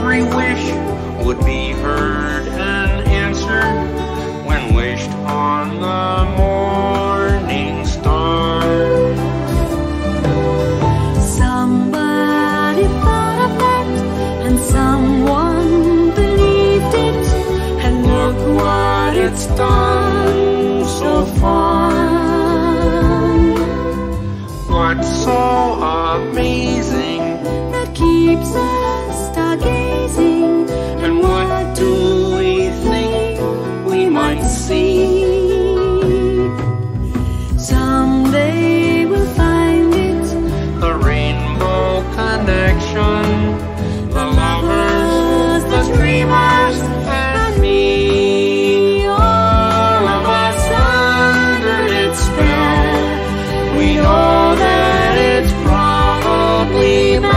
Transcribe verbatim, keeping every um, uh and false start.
every wish would be heard and answered when wished on the morning star. Somebody thought of that, and someone believed it, and look what it's done so far. What's so amazing That keeps us stargazing, and what do we think we might see? someday we'll find it, The rainbow connection, the lovers, the dreamers, and me. All of us under its spell. We know that it's probably